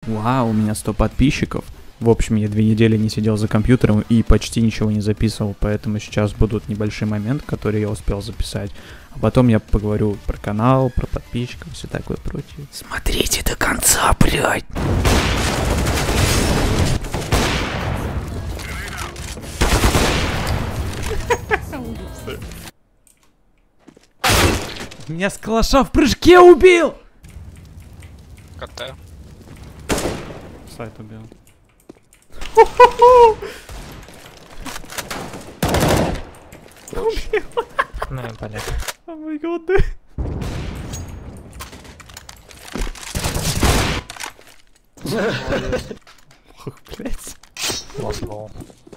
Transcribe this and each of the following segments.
Вау, у меня 100 подписчиков. В общем, я 2 недели не сидел за компьютером и почти ничего не записывал, поэтому сейчас будут небольшие моменты, которые я успел записать. А потом я поговорю про канал, про подписчиков, все такое прочее. Смотрите до конца, блядь! Меня с калаша в прыжке убил! КТ. Сайт убил. Ну и понятно. О май гад. Ох, блядь. Лосбол.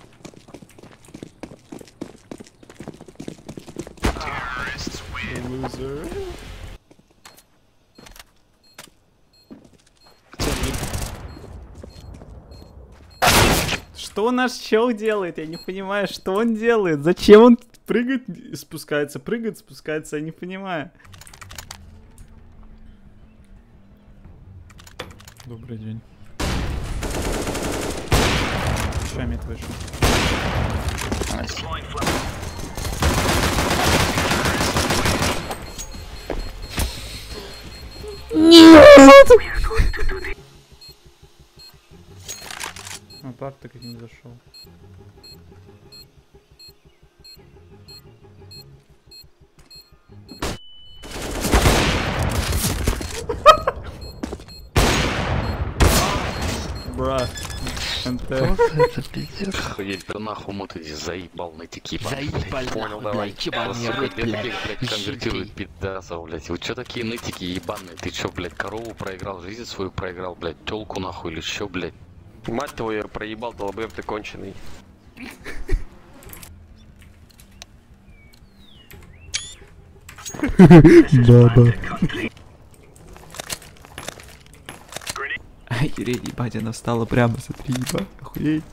Что наш чел делает? Я не понимаю, что он делает. Зачем он прыгает, спускается, я не понимаю. Добрый день. Шамит вышел. Нет! А пап так и не зашел. Бра. НТ. Охуеть, да нахуй мы ты заебал на тики. Заебал, понял, нахуй, давай. блядь, ебал мне рот, блядь. Конвертирует пидасов, блядь. Вы чё такие нытики ебаные? Ты чё, блядь, корову проиграл, жизнь свою проиграл, блядь, тёлку нахуй или чё, блядь? Мать твою, проебал, долбоёб ты конченый. Баба. Охереть, ебать, она встала прямо, смотри, ебать, охуеть.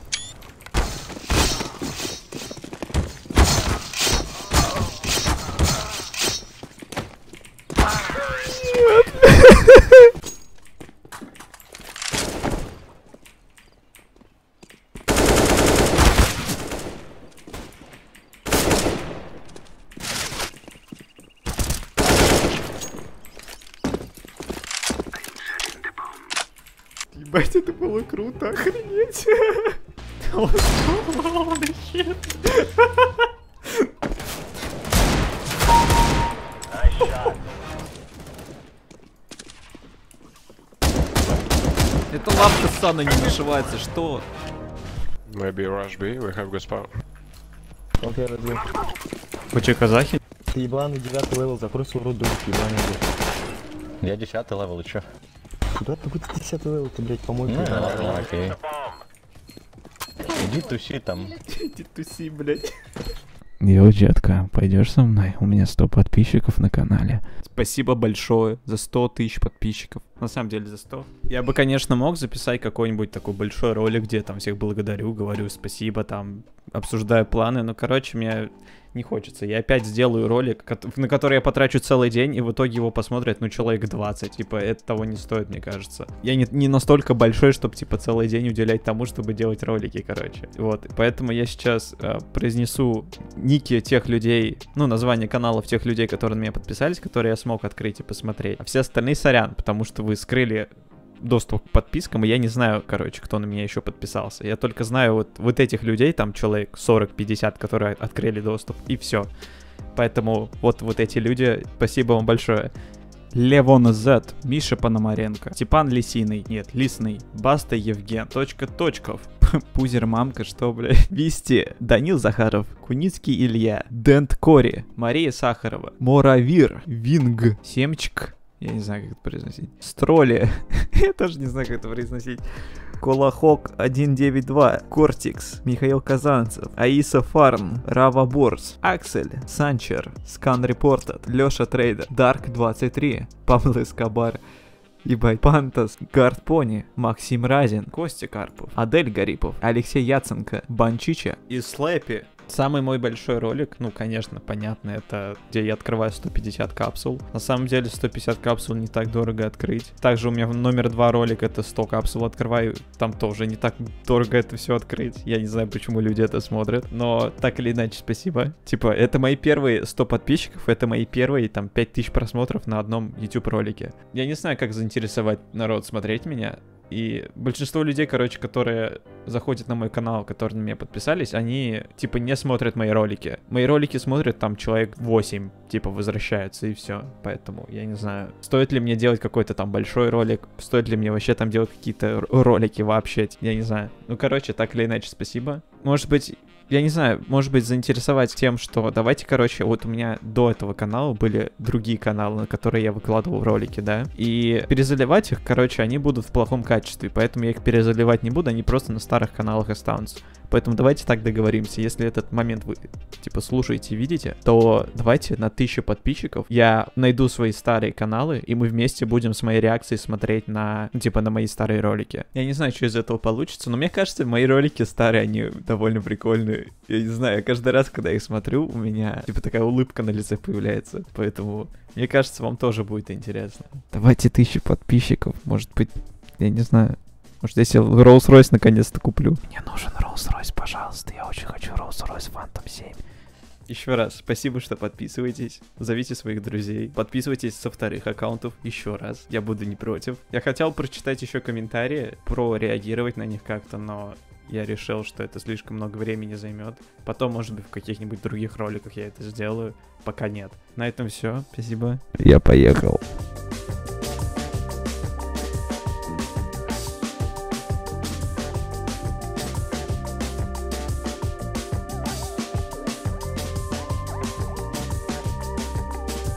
Ебать, это было круто, охренеть. Это лапка Сана не нашивается, что? Maybe rush B, we have good spot. Окей, разбил. Вы че, казахи? Ты ебаный 9 левел, закрой свой рот, дух, ебаный. Я 10 левел, и чё? Куда ты 10 левел, ты, блядь, помойка? Ну ладно, окей. Иди туси там. Иди туси, блядь. Йоу, детка, пойдешь со мной? У меня 100 подписчиков на канале. Спасибо большое за 100 тысяч подписчиков. На самом деле за 100. Я бы, конечно, мог записать какой-нибудь такой большой ролик, где там всех благодарю, говорю спасибо, там обсуждаю планы, но, короче, мне не хочется. Я опять сделаю ролик, на который я потрачу целый день, и в итоге его посмотрят, ну, человек 20. Типа, это того не стоит, мне кажется. Я не настолько большой, чтобы, типа, целый день уделять тому, чтобы делать ролики, короче. Вот, поэтому я сейчас произнесу ники тех людей, ну, название каналов тех людей, которые на меня подписались, которые я смог открыть и посмотреть. А все остальные сорян, потому что вы скрыли доступ к подпискам, и я не знаю, короче, кто на меня еще подписался. Я только знаю вот этих людей, там человек 40-50, которые открыли доступ, и все. Поэтому вот эти люди, спасибо вам большое. Левон Z, Миша Пономаренко, Степан Лисиный, нет, Лисный, Баста Евген, Точков, Пузер Мамка, что, блядь, Висти, Данил Захаров, Куницкий Илья, Дент Кори, Мария Сахарова, Моравир, Винг, Семчик, я не знаю, как это произносить, Строли, я тоже не знаю, как это произносить, Колохок 192, Кортикс, Михаил Казанцев, Аиса Фарм, Рава Борс, Аксель, Санчер, Скан Репортед, Леша Трейдер, Дарк 23, Павел Эскобар, ебать, Пантас, Гард Пони, Максим Разин, Костя Карпов, Адель Гарипов, Алексей Яценко, Банчича и Слэпи. Самый мой большой ролик, ну, конечно, понятно, это где я открываю 150 капсул. На самом деле 150 капсул не так дорого открыть. Также у меня номер 2 ролик, это 100 капсул открываю. Там тоже не так дорого это все открыть. Я не знаю, почему люди это смотрят. Но так или иначе, спасибо. Типа, это мои первые 100 подписчиков, это мои первые, там, 5000 просмотров на одном YouTube ролике. Я не знаю, как заинтересовать народ смотреть меня. И большинство людей, короче, которые заходят на мой канал, которые на меня подписались, они, типа, не смотрят мои ролики. Мои ролики смотрят там человек 8, типа, возвращаются и все. Поэтому я не знаю, стоит ли мне делать какой-то там большой ролик, стоит ли мне вообще там делать какие-то ролики вообще, я не знаю. Ну, короче, так или иначе, спасибо. Может быть... Я не знаю, может быть, заинтересовать тем, что давайте, короче, вот у меня до этого канала были другие каналы, на которые я выкладывал ролики, да, и перезаливать их, короче, они будут в плохом качестве, поэтому я их перезаливать не буду, они просто на старых каналах останутся. Поэтому давайте так договоримся, если этот момент вы, типа, слушаете и видите, то давайте на 1000 подписчиков я найду свои старые каналы, и мы вместе будем с моей реакцией смотреть на, ну, типа, на мои старые ролики. Я не знаю, что из этого получится, но мне кажется, мои ролики старые, они довольно прикольные. Я не знаю, каждый раз, когда я их смотрю, у меня, типа, такая улыбка на лице появляется, поэтому, мне кажется, вам тоже будет интересно. Давайте 1000 подписчиков, может быть, я не знаю. Может, если я Rolls-Royce наконец-то куплю. Мне нужен Rolls-Royce, пожалуйста. Я очень хочу Rolls-Royce Phantom 7. Еще раз, спасибо, что подписываетесь. Зовите своих друзей. Подписывайтесь со вторых аккаунтов. Еще раз. Я буду не против. Я хотел прочитать еще комментарии, прореагировать на них как-то, но я решил, что это слишком много времени займет. Потом, может быть, в каких-нибудь других роликах я это сделаю. Пока нет. На этом все. Спасибо. Я поехал.